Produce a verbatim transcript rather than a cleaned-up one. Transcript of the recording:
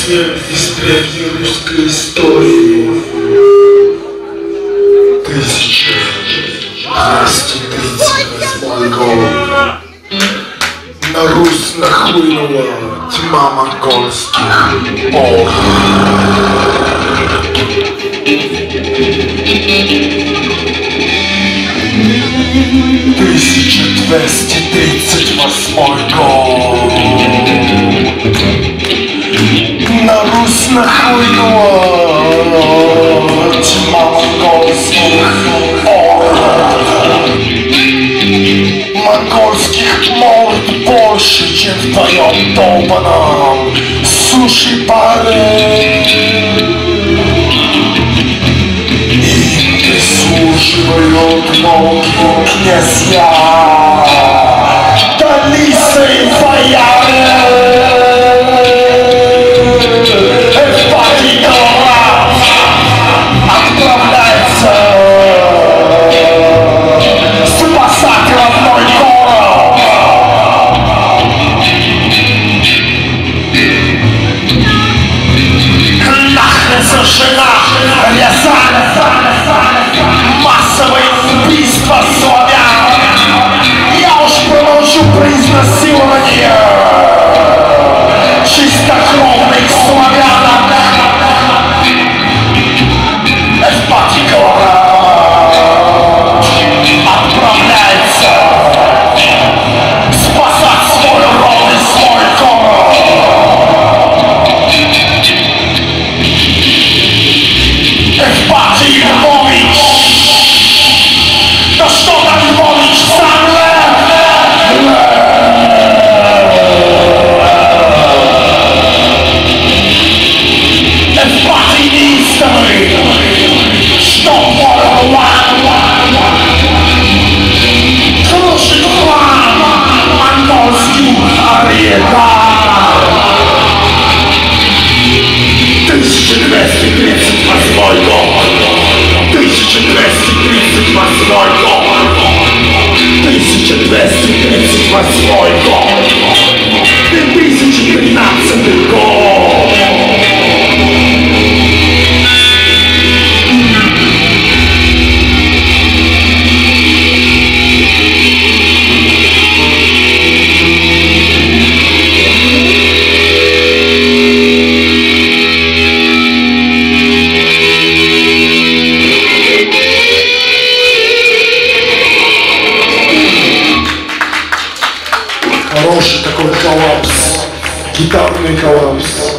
события из древней русской истории. тысяча двести тридцать восьмой год. На Русь нахлынула тьма монгольских ор. тысяча двести тридцать восьмой год. На Русь нахлынула тьма монгольских ор. Монгольских морд больше, чем в твоем долбаном суши-баре. Им прислуживают многие князья, да лисы и бояры. Эвпатий Галарат отправляется спасать родной город. Нахрен совершена Рязань. Массовые убийства славян. Я уж промолчу про изнасилование чистокровных славян. Эвпатий Галарат отправляется спасать свой род и свой город. Эвпатий Львович. Да что там Львович, сам Лев? Эвпатий неистовый, что формула крушит план монгольских ариетов. тысяча двести тридцать восьмой год. тысяча двести тридцать восьмой год. тысяча двести тридцать восьмой год. две тысячи тринадцатый год. Хороший такой коллапс, гитарный коллапс.